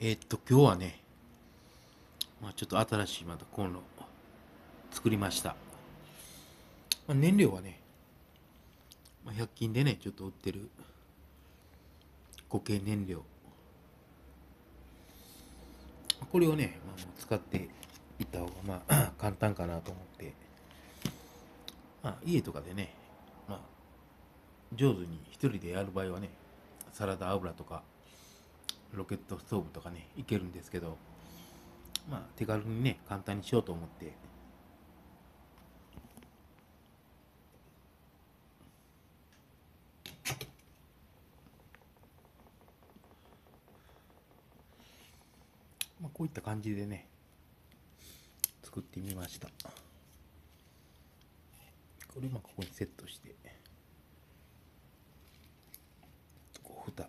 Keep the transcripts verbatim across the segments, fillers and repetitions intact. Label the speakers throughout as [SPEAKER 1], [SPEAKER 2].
[SPEAKER 1] えーっと、今日はね、まあ、ちょっと新しいまたコンロ作りました。まあ、燃料はね、まあ、ひゃく均でね、ちょっと売ってる固形燃料。これをね、まあ、もう使っていった方がまあ簡単かなと思って、まあ、家とかでね、まあ、上手に一人でやる場合はね、サラダ油とかロケットストーブとかね、いけるんですけど、まあ、手軽にね、簡単にしようと思って、まあ、こういった感じでね、作ってみました。これまあここにセットして、こう蓋。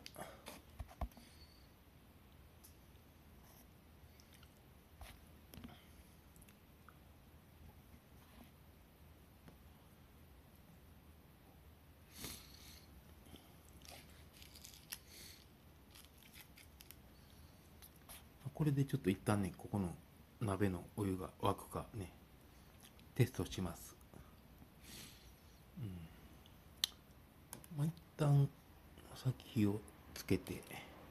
[SPEAKER 1] これでちょっと一旦ね、ここの鍋のお湯が沸くかね、テストします。まあ、一旦先火をつけて、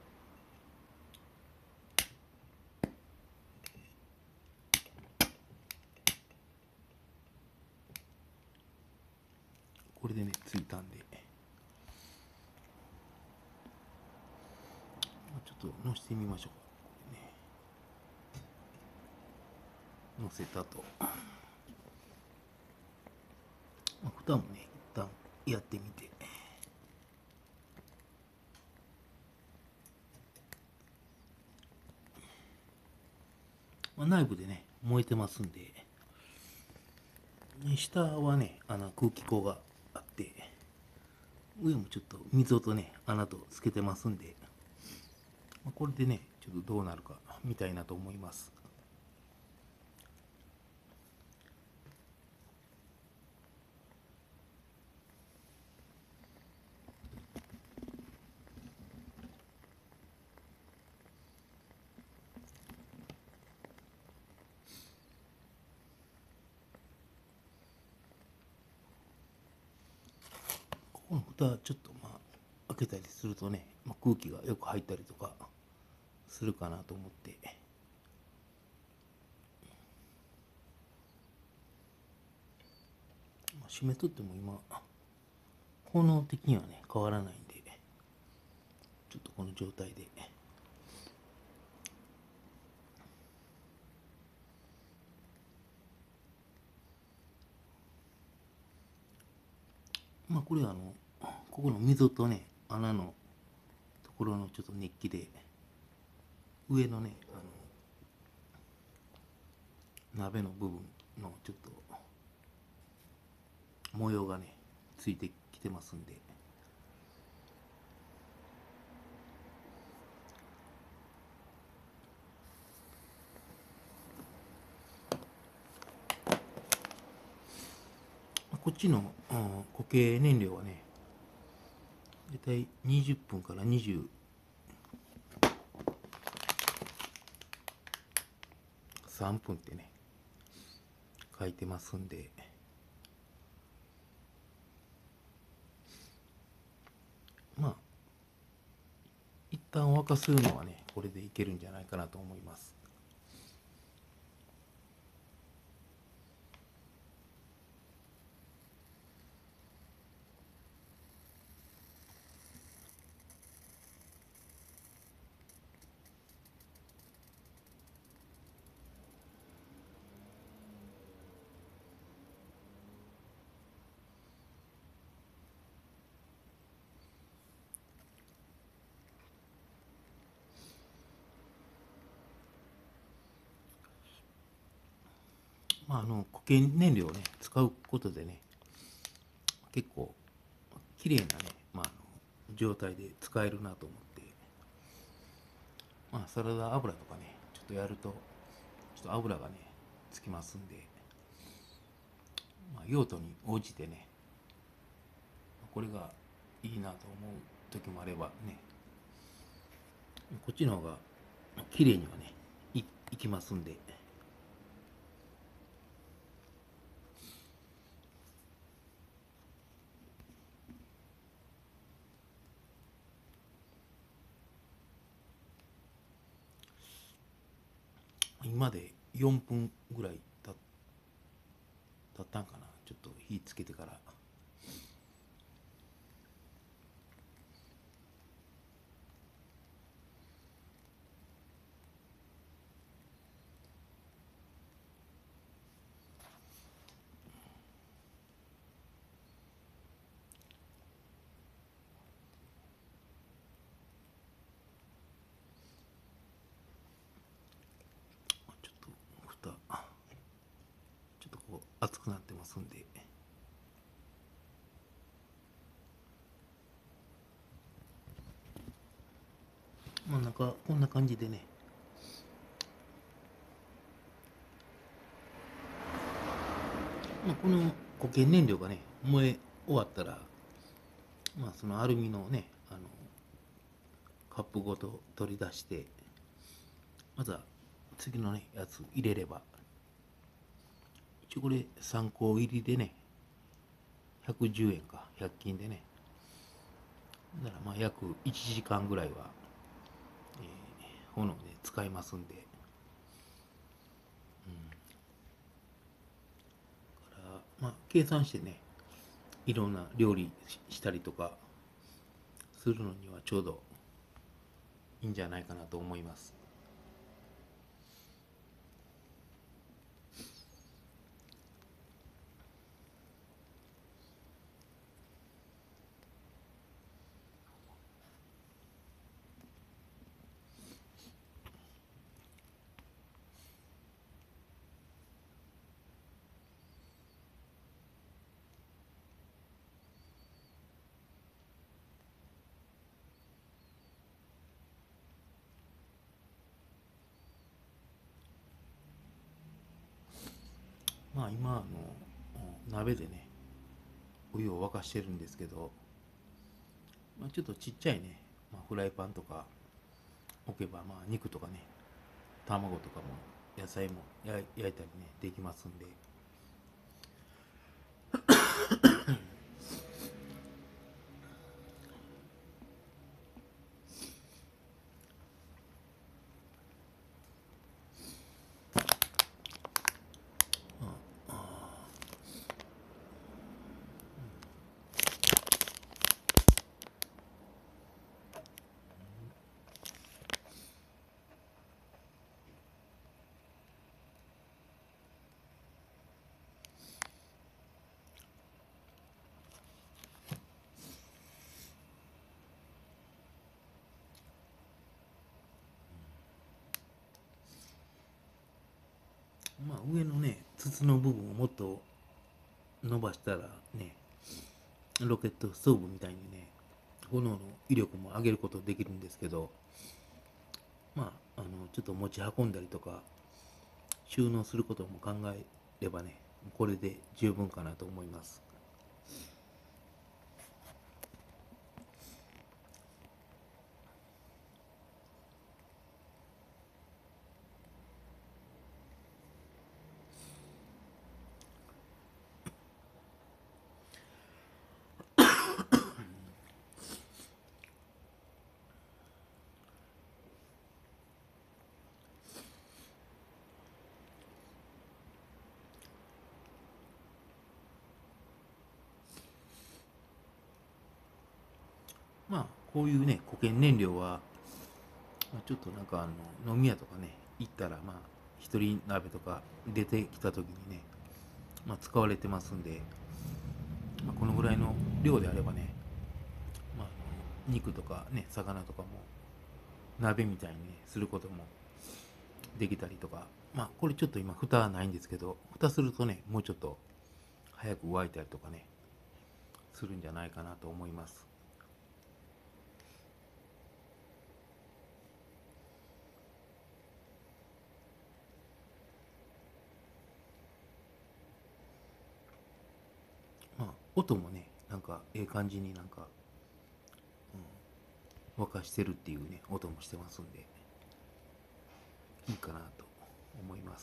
[SPEAKER 1] これでね、ついたんで、まあ、ちょっと乗せてみましょう。ね、乗せたと。まあ、蓋もね、一旦やってみて。まあ、内部でね、燃えてますんで、下はね、あの空気口があって、上もちょっと溝とね、穴とつけてますんで、まあ、これでね、ちょっとどうなるか見たいなと思います。ここの蓋ちょっとまあ開けたりするとね、まあ、空気がよく入ったりとかするかなと思って、まあ、閉めとっても今効能的にはね変わらないんで、ちょっとこの状態で、まあこれはあのここの溝とね穴のところのちょっと熱気で上のねあの鍋の部分のちょっと模様がねついてきてますんで、こっちの、うん、固形燃料はねだいたいにじゅっぷんからにじゅうさんぷんってね書いてますんで、まあ一旦沸かすのはねこれでいけるんじゃないかなと思います。まああの固形燃料をね使うことでね結構綺麗なね、まあ、あの状態で使えるなと思って、まあ、サラダ油とかねちょっとやるとちょっと油がねつきますんで、まあ、用途に応じてねこれがいいなと思う時もあればね、こっちの方が綺麗にはね、い、いきますんで。今でよんぷんぐらいた経ったんかな。ちょっと火つけてから。ちょっと蓋、ちょっとこう熱くなってますんで。まあなんかこんな感じでね、まあ、この固形燃料がね燃え終わったら、まあ、そのアルミのねあのカップごと取り出して、まずは次のねやつ入れれば、一応これさんこ入りでねひゃくじゅうえんか、ひゃく均でね。だからまあ約いちじかんぐらいは、えー炎で使いますんで、だからまあ計算してね、いろんな料理したりとかするのにはちょうどいいんじゃないかなと思います。まあ今あの鍋でねお湯を沸かしてるんですけど、まあ、ちょっとちっちゃいね、まあ、フライパンとか置けば、まあ肉とかね卵とかも野菜も焼いたりねできますんで。まあ上のね筒の部分をもっと伸ばしたらね、ロケットストーブみたいにね炎の威力も上げることできるんですけど、まああのちょっと持ち運んだりとか収納することも考えればね、これで十分かなと思います。まあこういうね固形燃料は、まあ、ちょっとなんかあの飲み屋とかね行ったら、まあ一人鍋とか出てきた時にね、まあ、使われてますんで、まあ、このぐらいの量であればね、まあ、あの肉とかね魚とかも鍋みたいにねすることもできたりとか、まあこれちょっと今蓋はないんですけど、蓋するとねもうちょっと早く沸いたりとかねするんじゃないかなと思います。まあ音もねなんかええ感じになんか、うん、沸かしてるっていうね音もしてますんで。 いいかなと思います。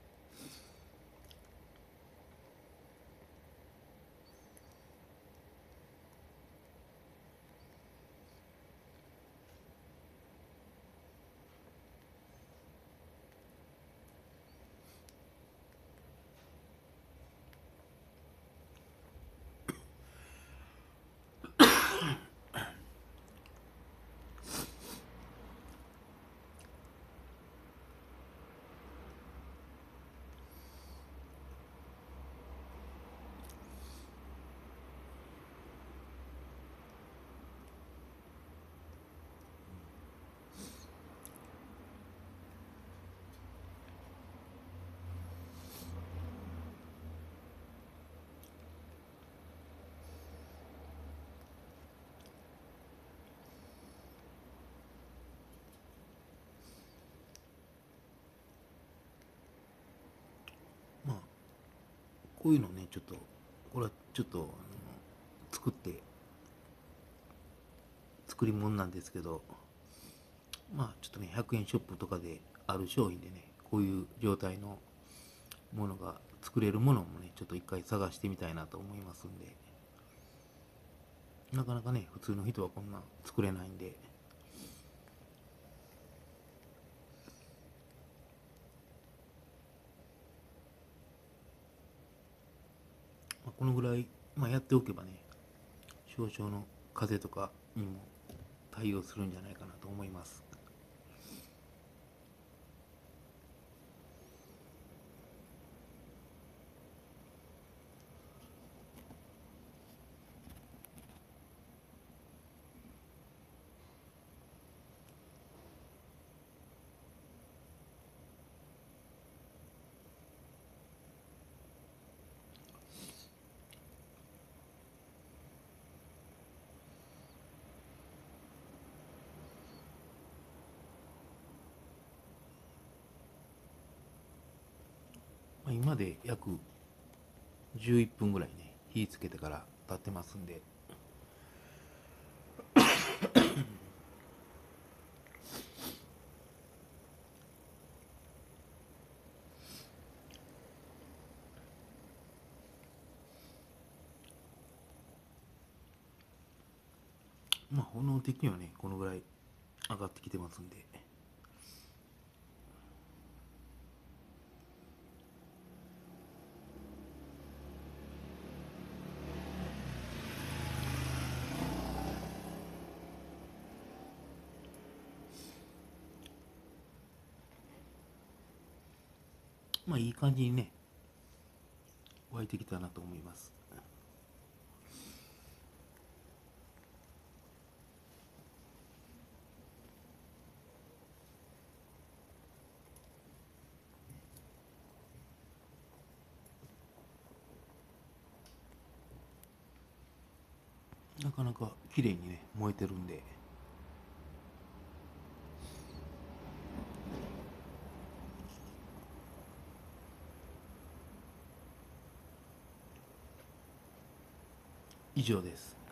[SPEAKER 1] まあこういうのね、ちょっとこれはちょっとあの作って作り物なんですけど、まあちょっとねひゃくえんショップとかである商品でね、こういう状態のものが作れるものもね、ちょっと一回探してみたいなと思いますんで、なかなかね普通の人はこんな作れないんで、まあ、このぐらい、まあ、やっておけばね、少々の風邪とかにも対応するんじゃないかなと思います。まあ、今で約じゅういっぷんぐらいね火つけてから経ってますんで、まあ炎的にはねこのぐらい上がってきてますんで、まあいい感じにね湧いてきたなと思います。なかなか綺麗にね燃えてるんで、以上です。